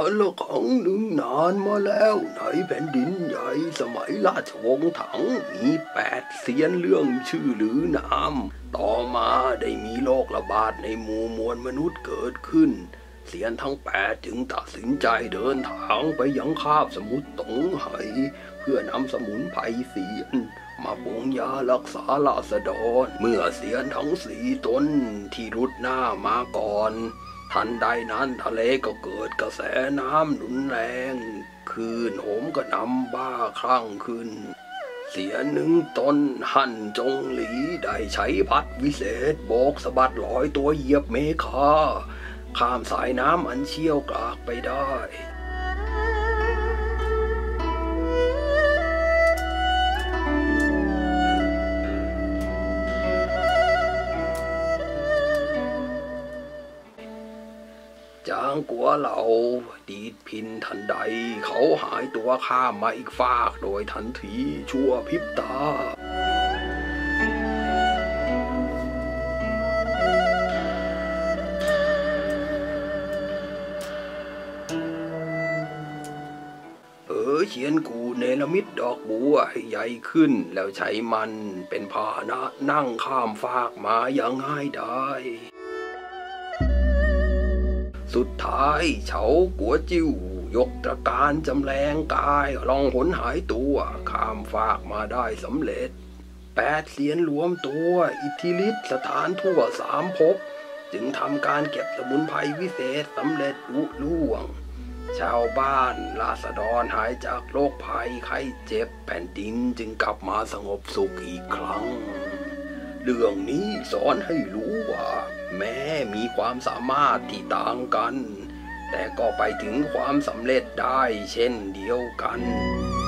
ลละครั้งหนึ่งนานมาแล้วในแผ่นดินใหญ่สมัยราชวงศ์ถังมี8 เซียนเรื่องชื่อหรือนามต่อมาได้มีโรคระบาดในหมู่มวลมนุษย์เกิดขึ้นเซียนทั้ง8จึงตัดสินใจเดินทางไปยังคาบสมุทรตงไหเพื่อนำสมุนไพรเซียนมาปรุงยารักษาราษฎรเมื่อเซียนทั้ง4 ตนที่รุดหน้ามาก่อนทันใดนั้นทะเลก็เกิดกระแสน้ำรุนแรงคลื่นโหมกระหน่ำบ้าคลั่งขึ้นเสียหนึ่งตนฮั่นจงหลีได้ใช้พัดวิเศษโบกสะบัดลอยตัวเหยียบเมฆาข้ามสายน้ำอันเชี่ยวกรากไปได้จางกัวเหล่าดีดพินทันใดเขาหายตัวข้ามมาอีกฟากโดยทันทีชั่วพริบตาเขียนกูเนรมิตดอกบัวให้ใหญ่ขึ้นแล้วใช้มันเป็นพาหนะนั่งข้ามฟากมาอย่างง่ายดายสุดท้ายเฉากัวจิ้วยกตระการจำแรงกายลองหนหายตัวข้ามฟากมาได้สำเร็จ8 เซียนรวมตัวอิทธิฤทธิ์สถานทั่ว3 ภพจึงทำการเก็บสมุนไพรวิเศษสำเร็จลุล่วงชาวบ้านราษฎรหายจากโรคภัยไข้เจ็บแผ่นดินจึงกลับมาสงบสุขอีกครั้งเรื่องนี้สอนให้รู้ว่าแม้มีความสามารถที่ต่างกันแต่ก็ไปถึงความสำเร็จได้เช่นเดียวกัน